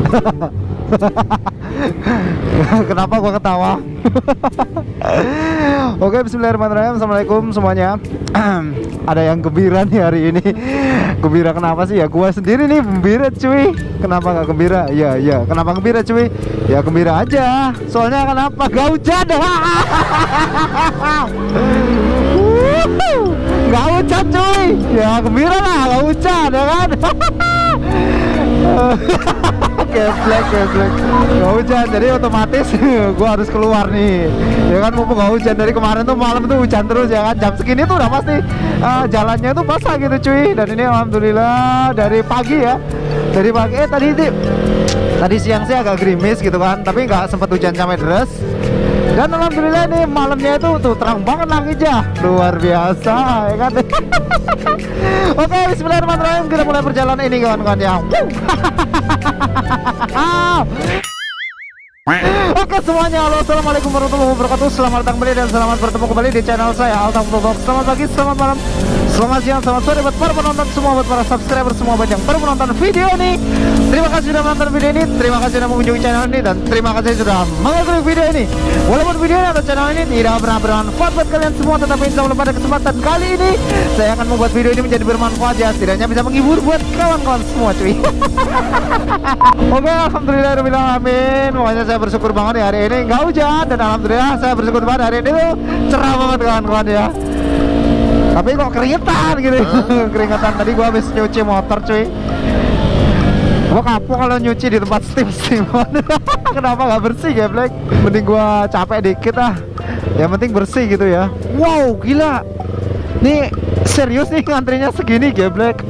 Kenapa gua ketawa? Oke, bismillahirrahmanirrahim. Assalamualaikum semuanya. Ada yang gembira nih hari ini. Gembira kenapa sih? Ya gua sendiri nih gembira cuy. Kenapa nggak gembira? Ya, kenapa gembira cuy? Ya gembira aja. Soalnya kenapa? Gak hujan. Gak hujan cuy. Ya gembira lah, gak hujan ya kan. Geblek nggak hujan, jadi otomatis gue harus keluar nih ya kan, mumpung nggak hujan. Dari kemarin tuh malam tuh hujan terus ya kan, jam segini tuh udah pasti jalannya tuh basah gitu cuy. Dan ini alhamdulillah dari pagi ya, dari pagi tadi siang sih agak gerimis gitu kan, tapi nggak sempat hujan sampai deras. Dan alhamdulillah nih malamnya itu tuh terang banget langitnya, luar biasa ya kan. Oke, bismillahirrahmanirrahim, kita mulai perjalanan ini kawan-kawan ya. Oke semuanya, halo, assalamualaikum warahmatullahi wabarakatuh. Selamat datang kembali dan selamat bertemu kembali di channel saya Alta Vlog. Selamat pagi, selamat malam, selamat siang, selamat sore buat para penonton semua, buat para subscriber semua, buat yang baru menonton video ini. Terima kasih sudah menonton video ini, terima kasih sudah mengunjungi channel ini, dan terima kasih sudah mengklik video ini. Walaupun video ini atau channel ini tidak pernah bermanfaat buat kalian semua, tetapi insya Allah pada kesempatan kali ini saya akan membuat video ini menjadi bermanfaat ya, setidaknya bisa menghibur buat kawan-kawan semua cuy. Oke, alhamdulillahirabbil alamin. Makanya saya bersyukur banget ya hari ini nggak hujan, dan alhamdulillah saya bersyukur banget hari ini tuh cerah banget kawan-kawan ya. Tapi kok keringetan gitu. Keringetan, tadi gua habis nyuci motor cuy. Gua kapok kalau nyuci di tempat steam-steaman. Kenapa nggak bersih geblek? Mending gua capek dikit ah, yang penting bersih gitu ya. Wow, gila. Nih serius nih ngantrinya segini geblek.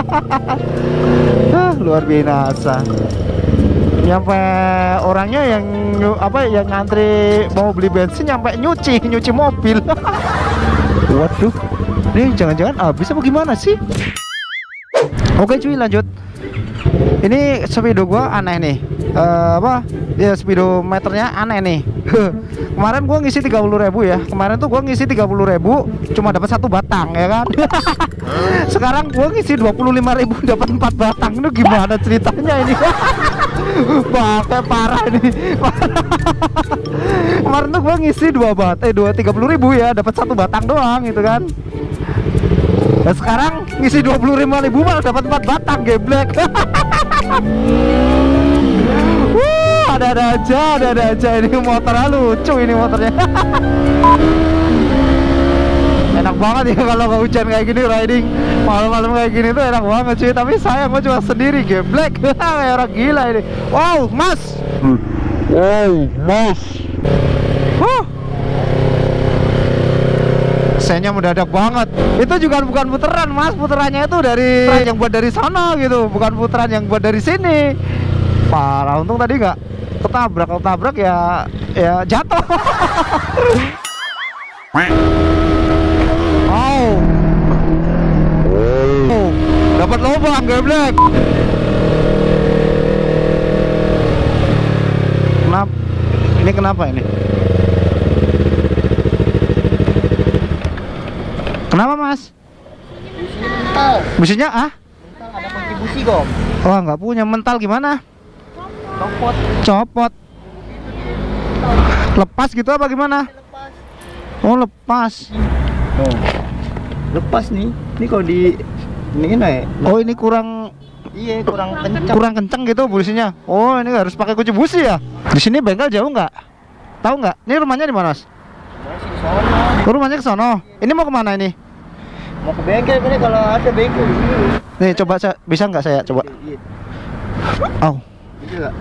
Luar biasa. Nyampe orangnya yang yang ngantri mau beli bensin nyampe nyuci mobil. Waduh, nih jangan-jangan habis apa gimana sih? Oke cuy, lanjut. Ini speedo gua aneh nih. Ya speedometernya aneh nih. Kemarin gua ngisi 30.000 ya. Kemarin tuh gua ngisi 30.000 cuma dapat 1 batang ya kan. Sekarang gua ngisi 25.000 dapat 4 batang. Itu gimana ceritanya ini? Pakai parah ini. Kemarin tuh gua ngisi 30.000 ya, dapat 1 batang doang gitu kan. Dan sekarang ngisi 25.000 malah dapat 4 batang geblek. Ada aja ini motornya lucu ini motornya. Enak banget ya kalau nggak hujan kayak gini, riding malam-malam kayak gini tuh enak banget cuy. Tapi sayang gue cuma sendiri geblek. Kayak orang gila ini. Wow mas. Sennya mendadak banget. Itu juga bukan puteran mas, puterannya itu dari yang buat dari sana gitu, bukan puteran yang buat dari sini. Parah, untung tadi nggak ketabrak ya jatuh. Dapat lubang geblek. Kenapa ini? Kenapa mas? Businya Mental ada kontribusi gom. Oh nggak punya. Mental gimana? Copot. Lepas gitu apa gimana? Oh lepas. Lepas nih. Ini kalau di ini naik. Oh ini kurang. Iya, kurang kencang. Kurang kencang gitu businya. Oh ini harus pakai kunci busi ya. Di sini bengkel jauh nggak? Tahu nggak? Ini rumahnya di mana mas? Masih di sono. Oh, rumahnya ke sono. Ini mau kemana ini? Mau ke bengkel ini, kalau ada bengkel di sini. Nih coba bisa nggak saya coba? Iya. Oh. Bisa nggak?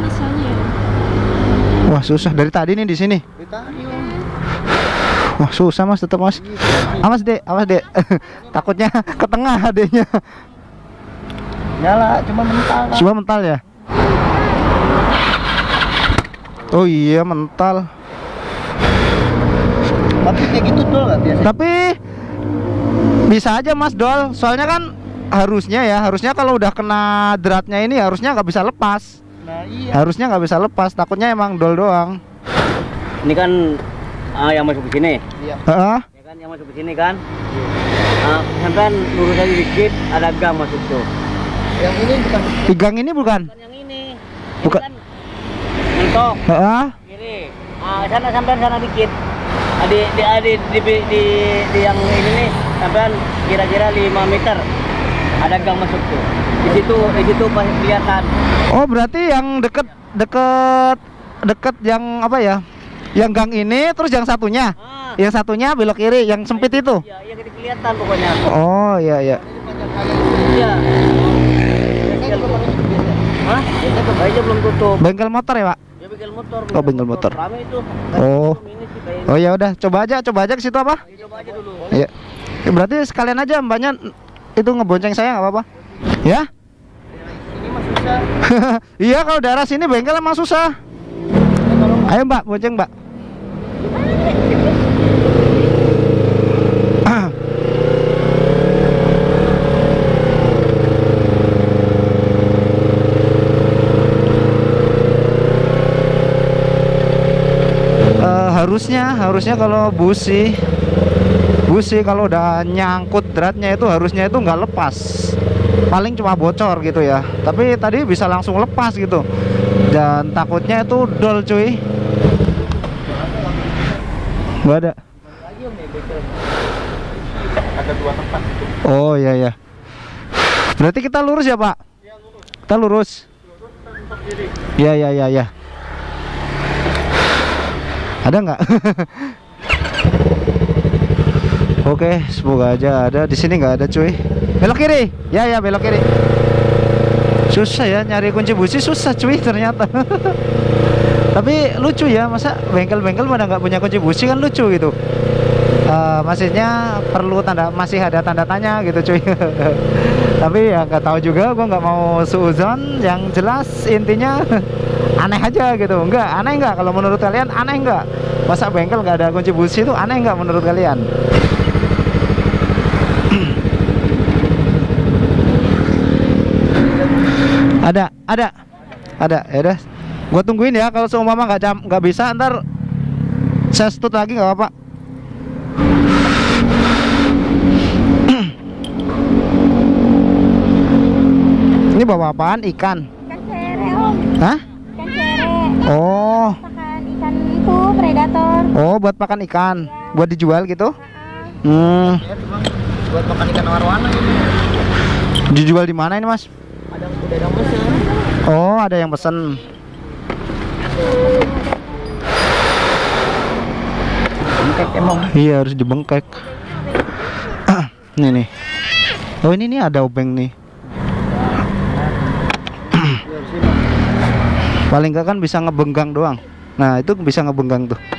Wah susah dari tadi nih di sini. Dari tadi om. Wah susah mas, tetap mas. Awas dek. Takutnya ke tengah adanya. Nyala, cuma mental kan? Cuma mental ya. Oh iya mental. Tapi kayak gitu dol nggak biasa? Tapi bisa aja mas dol. Soalnya kan harusnya kalau udah kena dratnya ini harusnya nggak bisa lepas. Nah iya. Harusnya nggak bisa lepas. Takutnya emang dol doang. Ini kan yang masuk ke sini. Iya. Ya kan yang masuk ke sini kan. Sampai lurus aja dikit ada gang masuk tuh. Yang ini bukan. Gang ini bukan? Bukan yang ini. Bukan. Kan, mentok Heeh. kiri. Sana sampean sana dikit. Di yang ini nih sampean kira-kira 5 meter. Ada gang masuk tuh. Di situ pasti kelihatan. Oh, berarti yang deket yang apa ya? Yang gang ini terus yang satunya. Yang satunya belok kiri, yang sempit itu. Iya, yang kelihatan pokoknya. Oh, iya iya. Iya. Hah? Aja belum tutup. Bengkel motor ya, Pak? Ya bengkel motor. Oh, bengkel motor. Rame itu. Oh. Ini sih kayaknya. Oh ya udah, coba aja ke situ apa? Coba aja dulu. Iya. Ya, berarti sekalian aja mbaknya itu ngebonceng saya nggak apa-apa. Ya? Ini mah susah. Iya, kalau daerah sini bengkel emang susah. Ayo Mbak, bonceng Mbak. Harusnya kalau busi kalau udah nyangkut dratnya itu harusnya itu nggak lepas, paling cuma bocor gitu ya, tapi tadi bisa langsung lepas gitu, dan takutnya itu dol cuy. Nggak ada. Ada 2 tempat. Oh iya ya, berarti kita lurus ya Pak? Kita lurus. Ya. Ada nggak? Oke, semoga aja ada. Di sini nggak ada cuy. Belok kiri. Ya belok kiri. Susah ya nyari kunci busi, susah cuy ternyata. Tapi lucu ya, masa bengkel-bengkel pada nggak punya kunci busi, kan lucu gitu. Maksudnya perlu masih ada tanda tanya gitu cuy. Tapi ya nggak tahu juga, gua nggak mau suuzon. Yang jelas intinya aneh aja gitu. Aneh nggak kalau menurut kalian? Aneh nggak? Masa bengkel nggak ada kunci busi itu aneh nggak menurut kalian? Ada. Ya udah, gua tungguin ya. Kalau seumpama nggak bisa, ntar saya stut lagi nggak apa-apa. Ini bawa apaan? Ikan? Ikan cere om. Hah? Ikan cere. Oh. Makan ikan itu predator. Oh, buat makan ikan. Ya. Buat dijual gitu? Buat makan ikan warna ini. Dijual di mana ini, Mas? Ada udah ada mesin. Oh, ada yang pesen. Bengkek emang. Iya, harus dibengkek. Nih. Oh, ini nih ada obeng nih. Paling nggak kan bisa ngebenggang doang. Nah, itu bisa ngebenggang tuh.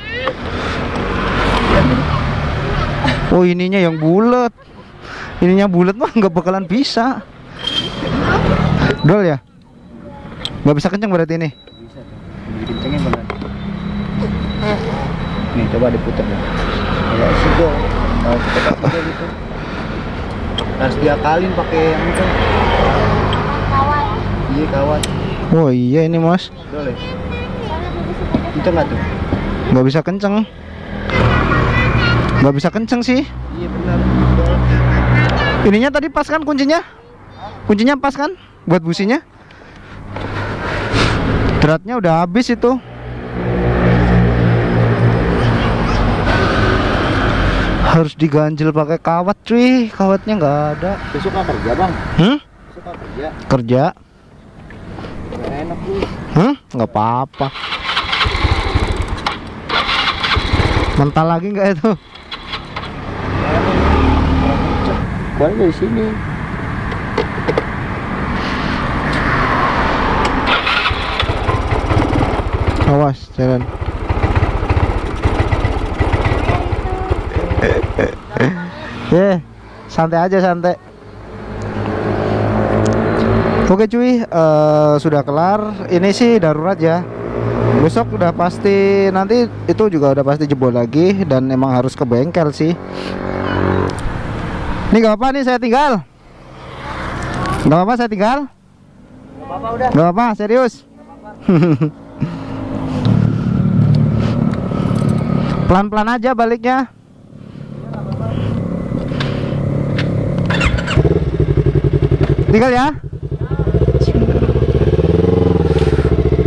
Oh, ininya yang bulat. Ininya bulat mah nggak bakalan bisa. Dol ya? Nggak bisa kenceng berarti ini. Bisa tuh. Dikencengin benar. Nih, coba diputar ya. Kayak sidol. Kalau kita pakai gitu. Harus diakalin pakai yang itu. Kawan. Iya, kawan. Oh iya ini Mas. Boleh. Kenceng nggak tuh? Nggak bisa kenceng. Nggak bisa kenceng sih. Iya benar. Ininya tadi pas kan kuncinya? Kuncinya pas kan? Buat businya? Dratnya udah habis itu. Harus diganjel pakai kawat cuy. Kawatnya nggak ada. Besok nggak kerja bang? Besok nggak kerja? Kerja. Enak tuh. Nggak apa-apa. Mental lagi nggak itu? Boleh dari sini. Awas jalan. Santai aja santai. Oke cuy, sudah kelar. Ini sih darurat ya. Besok udah pasti, nanti itu juga udah pasti jebol lagi. Dan emang harus ke bengkel sih. Ini gak apa-apa nih saya tinggal. Gak apa-apa saya tinggal. Gak apa-apa udah. Gak apa-apa, serius. Pelan-pelan aja baliknya. Tinggal ya.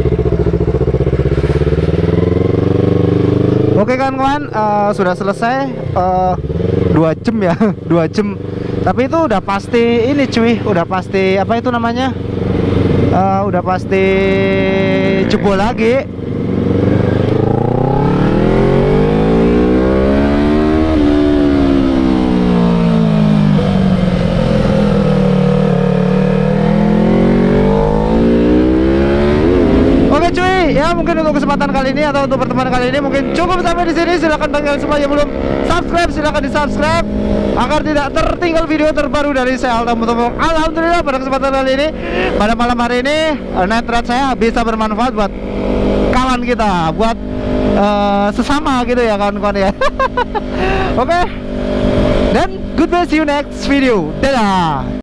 Oke kan kawan, sudah selesai 2 jam ya 2 jam. Tapi itu udah pasti ini cuy, udah pasti apa itu namanya, udah pasti jebol lagi. Ya mungkin untuk kesempatan kali ini atau untuk pertemuan kali ini mungkin cukup sampai di sini. Silahkan bagi kalian semua yang belum subscribe, silahkan di subscribe agar tidak tertinggal video terbaru dari saya Alta Motovlog. Alhamdulillah pada kesempatan kali ini, pada malam hari ini night ride saya bisa bermanfaat buat kawan kita, buat sesama gitu ya kawan-kawan ya. Oke, dan goodbye, see you next video. Dadah.